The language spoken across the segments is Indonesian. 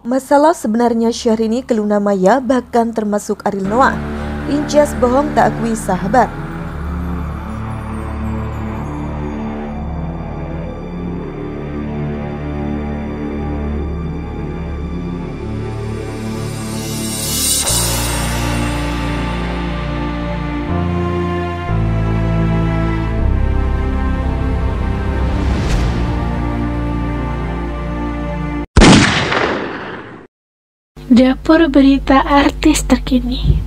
Masalah sebenarnya Syahrini ke Luna Maya bahkan termasuk Ariel Noah. Inces bohong tak akui sahabat. Dapur berita artis terkini.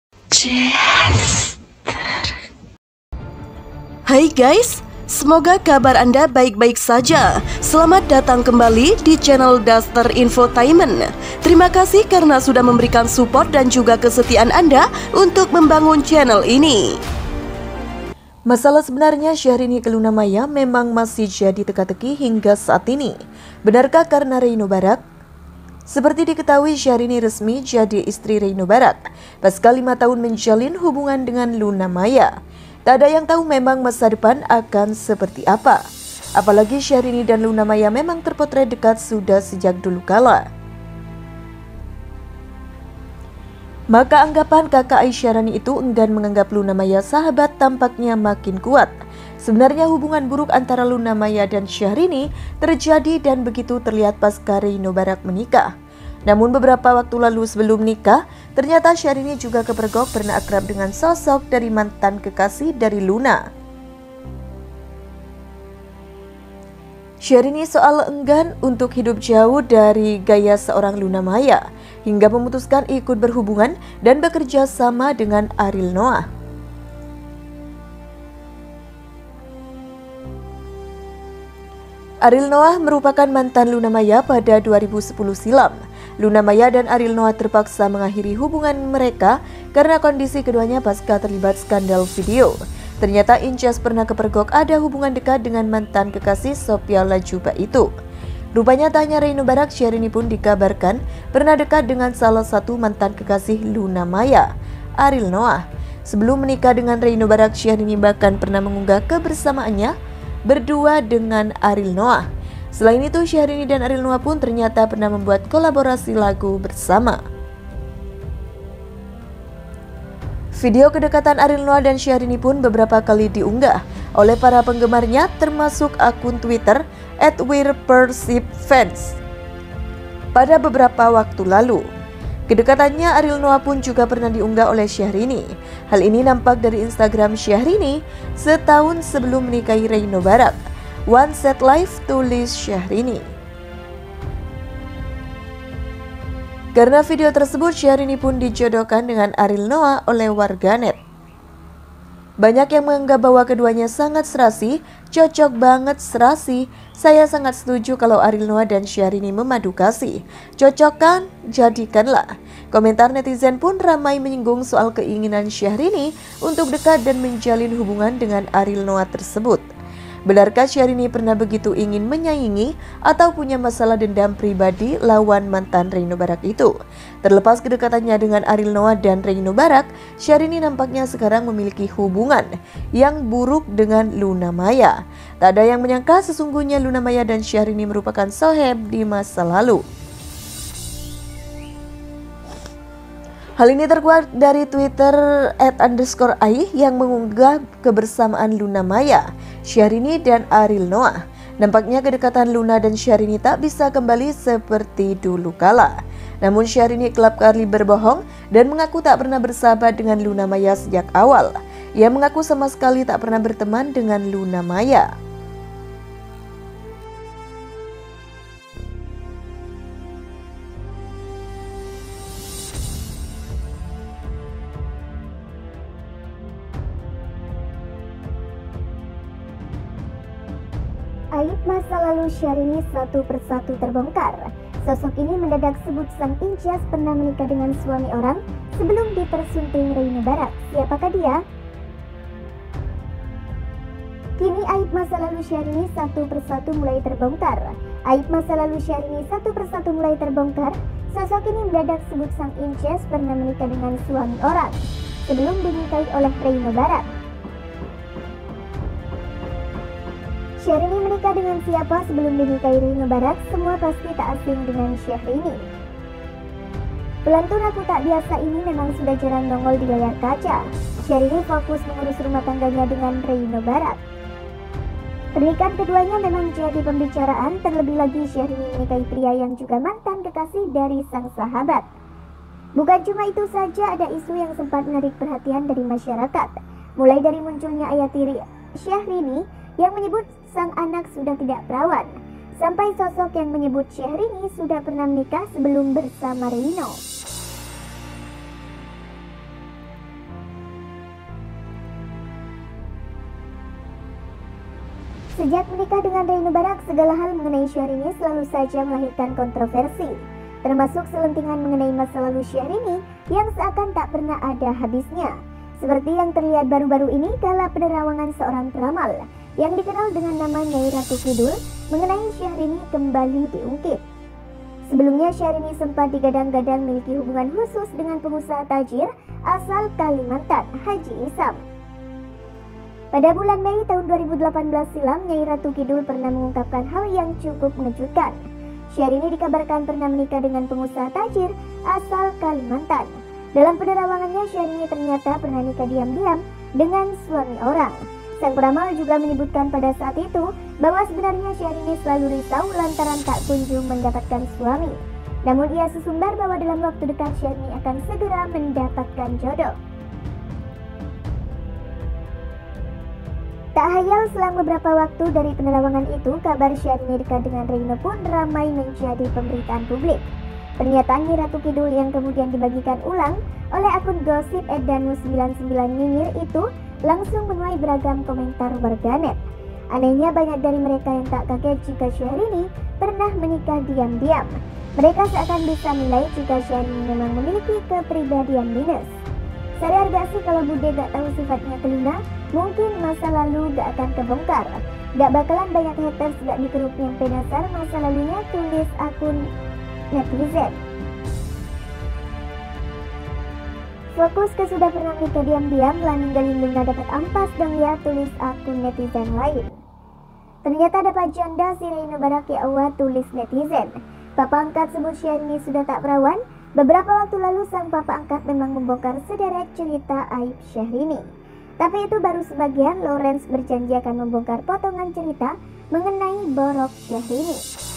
Hai guys, semoga kabar Anda baik-baik saja. Selamat datang kembali di channel Duster Infotainment. Terima kasih karena sudah memberikan support dan juga kesetiaan Anda untuk membangun channel ini. Masalah sebenarnya Syahrini ke Luna Maya memang masih jadi teka-teki hingga saat ini. Benarkah karena Reino Barak? Seperti diketahui, Syahrini resmi jadi istri Reino Barak pasca 5 tahun menjalin hubungan dengan Luna Maya. Tak ada yang tahu memang masa depan akan seperti apa. Apalagi Syahrini dan Luna Maya memang terpotret dekat sudah sejak dulu kala. Maka anggapan kakak Aisyarani itu enggan menganggap Luna Maya sahabat tampaknya makin kuat. Sebenarnya hubungan buruk antara Luna Maya dan Syahrini terjadi dan begitu terlihat pasca Reino Barak menikah. Namun beberapa waktu lalu sebelum nikah, ternyata Syahrini juga kepergok pernah akrab dengan sosok dari mantan kekasih dari Luna. Syahrini soal enggan untuk hidup jauh dari gaya seorang Luna Maya, hingga memutuskan ikut berhubungan dan bekerja sama dengan Ariel Noah. Ariel Noah merupakan mantan Luna Maya pada 2010 silam. Luna Maya dan Ariel Noah terpaksa mengakhiri hubungan mereka karena kondisi keduanya pasca terlibat skandal video. Ternyata Inces pernah kepergok ada hubungan dekat dengan mantan kekasih Sophia Latjuba itu. Rupanya tak hanya Reino Barak, Syahrini pun dikabarkan pernah dekat dengan salah satu mantan kekasih Luna Maya, Ariel Noah. Sebelum menikah dengan Reino Barak, Syahrini bahkan pernah mengunggah kebersamaannya berdua dengan Ariel Noah. Selain itu, Syahrini dan Ariel Noah pun ternyata pernah membuat kolaborasi lagu bersama. Video kedekatan Ariel Noah dan Syahrini pun beberapa kali diunggah oleh para penggemarnya, termasuk akun Twitter @werepercipfans. Pada beberapa waktu lalu, kedekatannya Ariel Noah pun juga pernah diunggah oleh Syahrini. Hal ini nampak dari Instagram Syahrini setahun sebelum menikahi Reino Barak. One Set Life, tulis Syahrini. Karena video tersebut, Syahrini pun dijodohkan dengan Ariel Noah oleh warganet. Banyak yang menganggap bahwa keduanya sangat serasi, cocok banget serasi. Saya sangat setuju kalau Ariel Noah dan Syahrini memadu kasih. Cocok kan? Jadikanlah. Komentar netizen pun ramai menyinggung soal keinginan Syahrini untuk dekat dan menjalin hubungan dengan Ariel Noah tersebut. Benarkah Syahrini pernah begitu ingin menyaingi atau punya masalah dendam pribadi lawan mantan Reino Barak itu? Terlepas kedekatannya dengan Ariel Noah dan Reino Barak, Syahrini nampaknya sekarang memiliki hubungan yang buruk dengan Luna Maya. Tak ada yang menyangka sesungguhnya Luna Maya dan Syahrini merupakan sohib di masa lalu. Hal ini terkuat dari Twitter @_ai yang mengunggah kebersamaan Luna Maya, Syahrini dan Ariel Noah. Nampaknya kedekatan Luna dan Syahrini tak bisa kembali seperti dulu kala. Namun Syahrini kerap kali berbohong dan mengaku tak pernah bersahabat dengan Luna Maya sejak awal. Ia mengaku sama sekali tak pernah berteman dengan Luna Maya. Aib masa lalu Syahrini satu persatu terbongkar. Sosok ini mendadak sebut sang Inces pernah menikah dengan suami orang sebelum dipersunting Reino Barak. Siapakah dia? Kini aib masa lalu Syahrini satu persatu mulai terbongkar. Aib masa lalu Syahrini satu persatu mulai terbongkar. Sosok ini mendadak sebut sang Inces pernah menikah dengan suami orang sebelum dinikahi oleh Reino Barak. Syahrini menikah dengan siapa sebelum dinikahi Reino Barak? Semua pasti tak asing dengan Syahrini. Pelantun aku tak biasa ini memang sudah jarang nongol di layar kaca. Syahrini fokus mengurus rumah tangganya dengan Reino Barak. Pernikahan keduanya memang jadi pembicaraan, terlebih lagi Syahrini menikahi pria yang juga mantan kekasih dari sang sahabat. Bukan cuma itu saja, ada isu yang sempat menarik perhatian dari masyarakat. Mulai dari munculnya ayah tiri Syahrini yang menyebut sang anak sudah tidak perawan, sampai sosok yang menyebut Syahrini sudah pernah menikah sebelum bersama Reino. Sejak menikah dengan Reino Barak, segala hal mengenai Syahrini selalu saja melahirkan kontroversi, termasuk selentingan mengenai masa lalu Syahrini yang seakan tak pernah ada habisnya. Seperti yang terlihat baru-baru ini kala penerawangan seorang peramal yang dikenal dengan nama Nyai Ratu Kidul mengenai Syahrini kembali diungkit. Sebelumnya Syahrini sempat digadang-gadang memiliki hubungan khusus dengan pengusaha tajir asal Kalimantan, Haji Isam. Pada bulan Mei tahun 2018 silam, Nyai Ratu Kidul pernah mengungkapkan hal yang cukup mengejutkan. Syahrini dikabarkan pernah menikah dengan pengusaha tajir asal Kalimantan. Dalam penerawangannya, Syahrini ternyata pernah nikah diam-diam dengan suami orang. Sang peramal juga menyebutkan pada saat itu bahwa sebenarnya Syahrini selalu risau lantaran tak kunjung mendapatkan suami. Namun ia sesumbar bahwa dalam waktu dekat Syahrini akan segera mendapatkan jodoh. Tak hayal selang beberapa waktu dari penerawangan itu, kabar Syahrini dekat dengan Reino pun ramai menjadi pemberitaan publik. Pernyataan Nyai Ratu Kidul yang kemudian dibagikan ulang oleh akun gosip @danu99 nyinyir itu langsung menuai beragam komentar warganet. Anehnya banyak dari mereka yang tak kaget jika Syahrini pernah menikah diam-diam. Mereka seakan bisa menilai jika Syahrini memang memiliki kepribadian minus. Sadar gak sih kalau Bude gak tahu sifatnya kelina? Mungkin masa lalu gak akan kebongkar. Gak bakalan banyak haters gak dikeruk nyampe dasar masa lalunya, tulis akun netizen. Fokus ke sudah pernah menikah diam-diam, Laning Galindung gak dapat ampas dong ya, tulis akun netizen lain. Ternyata dapat janda si Reino Barak, ya Allah, tulis netizen. Papa angkat sebut Syahrini sudah tak perawan. Beberapa waktu lalu sang papa angkat memang membongkar sederet cerita aib Syahrini. Tapi itu baru sebagian, Lawrence berjanji akan membongkar potongan cerita mengenai borok Syahrini.